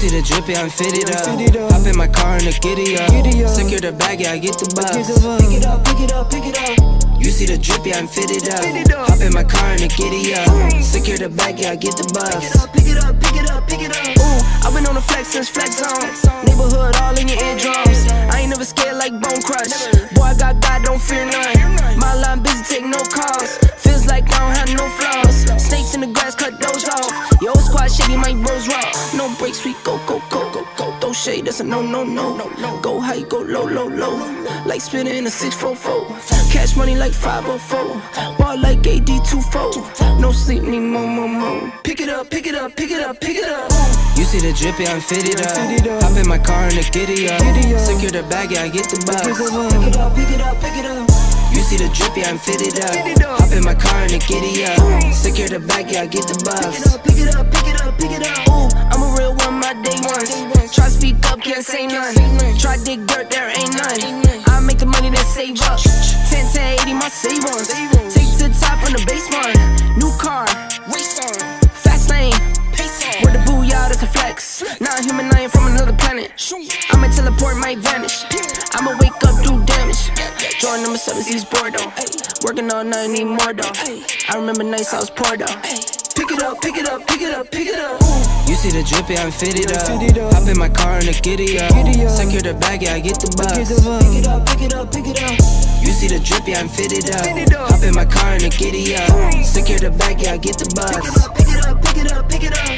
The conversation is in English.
see the drip, yeah, I'm fitted up. Hop in my car and a giddy up. Secure the bag, yeah, I get the bus. Pick it up, pick it up, pick it up. You see the drip, yeah, I'm fitted up. Hop in my car and a giddy up. Secure the bag, yeah, I get the bus. Pick it up, pick it up, pick it up. Ooh, I've been on the flex since flex zone. Neighborhood all in your eardrums. I ain't never scared like Bone Crush. Boy, I got God, don't fear none. My line busy, take no calls. Feels like I don't have no flaws. Snakes in the grass, cut those off. Yo, squad shady, my bros raw. No breaks, we go, go, go, go, go. Throw shade, that's a no, no, no. Go high, go low, low, low. Like spinning in a 644. Cash money like 504. Ball like AD24. No sleep, need more, more, more. Pick it up, pick it up, pick it up, pick it up. You see the drip, yeah, I'm fitted up. Hop in my car and a giddy up. Secure the bag, yeah, I get the bus. Pick it up, pick it up, pick it up. You see the drip, yeah, I'm fitted up. Hop in my car and a giddy up. Secure the bag, yeah, I get the bus. Pick it up, pick it up, pick it up. Ooh, I'm a real one, my day ones. Try speak up, can't say none. Try dig dirt, there ain't none. I make the money, then save up. 10 to 80, my save ones. Take to the top on the base one. New car, race on. Fast lane, pace on. Where the booyah, that's a flex. Not human, I am from another planet. I'ma teleport, might vanish. I'ma wake up, do damage. Jordan number 7, East Bordeaux. Working all night, need more though. I remember nights I was poor though. Pick it up, pick it up, pick it up, pick it up. You see the drip, yeah, I'm fitted up. Hop in my car and a giddy up. Secure the bag, yeah, I get the bus. Pick it up, pick it up, pick it up. You see the drip, yeah, I'm fitted up. Hop in my car and a giddy up. Secure the bag, yeah, I get the bus. Pick it up, pick it up, pick it up.